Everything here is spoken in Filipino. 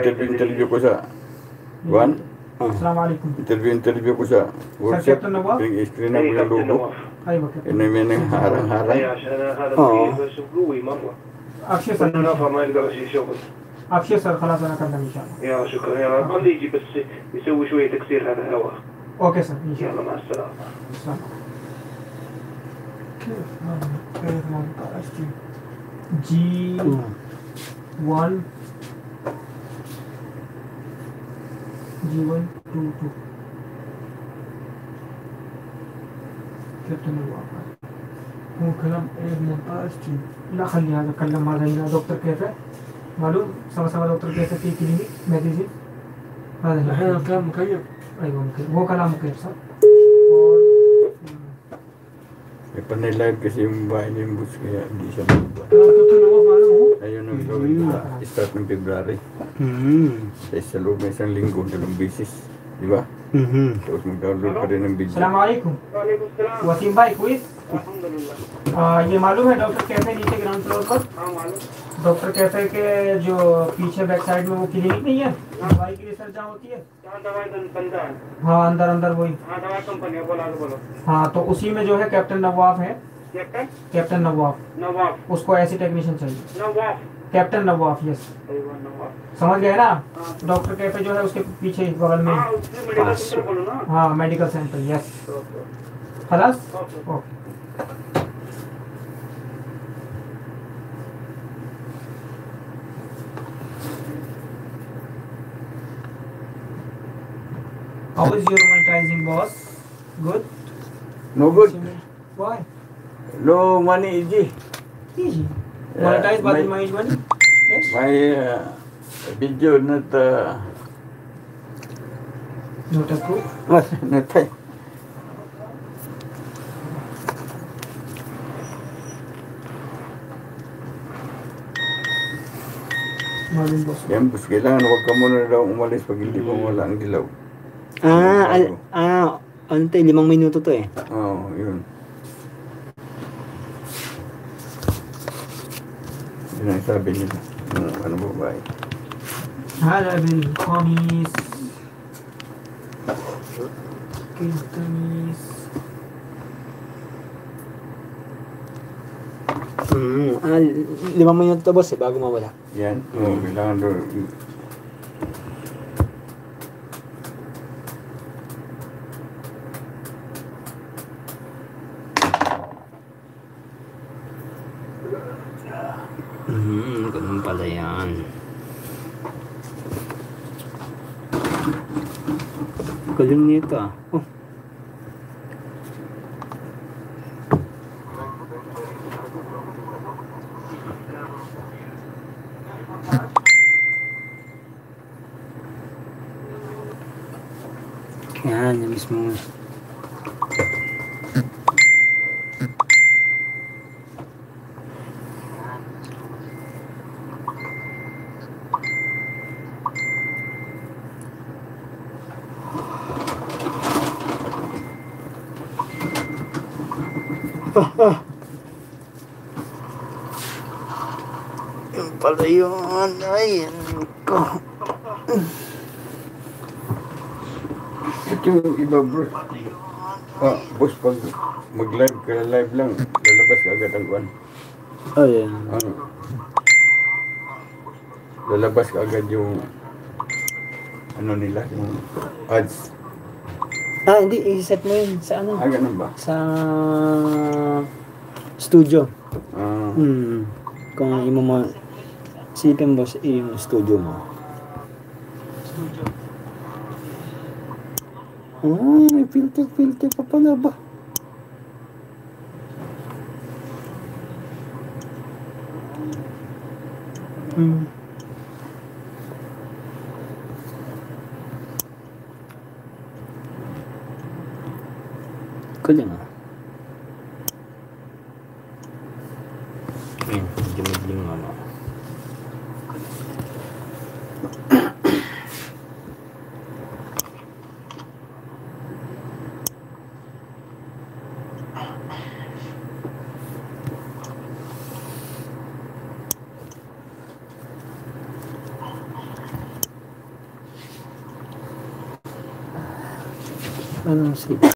interview ko sa Juan. Assalamualaikum. Interview ko sa workshop. Captain Nawaf? Screen na ko yung logo. ايوه كده. Yun may harang-harang. عشان هذا بس قوي مره. ابشر سر. ما يقدر يشوف. ابشر سر خلاص انا اكلم ان شاء الله. يا شكرا يا رب خليه يجي بس يسوي شويه تكسير هذا الهواء. اوكي سر ان شاء يلا الله. مع السلامه. السلام. كيف منطقة جي 1 G1 22 كابتن الواقع هو كلام ايه منطقة جي لا خلي هذا كلم هذا هنا دكتور كيف معلوم سما دكتور كيف في كلينيك ميديسين هذا الحين الكلام مكيف ايوه مكيف هو كلام مكيف صح May panay-live kasi yung bahay niya yung bus kaya hindi siya magbahay. كابتن الواقع معلوم Ayun ang gawin sa start ng February. Sa loob ng isang linggo, 2 beses. Di ba? Tapos mag-download pa rin ng video. السلام عليكم وعليكم السلام. वसीम भाई क्विज الحمد لله. ये मालूम है doctor cafe नीचे ground floor पर हाँ मालूम. Doctor cafe के जो पीछे बैक साइड में वो क्लिनिक नहीं है दवाई की रिसर्च जहाँ होती है यहाँ दवाई बनता है. हाँ अंदर अंदर वही हाँ दवाई कंपनी है बोला बोलो. हाँ तो उसी में जो है कैप्टन नवाब है कैप्टन कैप्टन नवाब नवाब. उसको ऐसी टेक्नीशियन चाहिए नवाब. कैप्टन नवाब यस अय्वा नवाब. समझ गए ना डॉक्टर कैफे जो है उसके पीछे ही बगल में हाँ उसने मेडिकल सेंटर बोलो ना. हाँ मेडिकल सेंटर यस खलास okay. Okay How is your monetizing boss? Good? No good. Why? No money, easy. Easy. Monetize my- by my money? Yes? My video not Not approved? not Malum boss. yan, bus, kailangan huwag ka muna daw umalis pag hindi mo wala ang dilaw. Ano to, 5 minuto to eh. Oo, yun. Yun ang sabi nila. Ano ba ba? هذا بالخميس الخميس 5 minuto to boss eh, bago mawala. Yan. Oo, kailangan daw. Ganun pala yan. Galing nito ah. Oh. Yan, yung mismo. Yung pala yun. Ay, ko. Ito yung iba bro. Boss, pag mag-live ka, live lang, lalabas ka agad ang kwan. Oh, yan. Lalabas ka agad yung ano nila, yung ads. Hindi. I-set mo yun sa ano? Ganun ba? Sa studio. Ah. Kung imo mo sipin boss yung studio mo. May filter pa pala ba? Kulang ah. Medyo madling ano. Anong si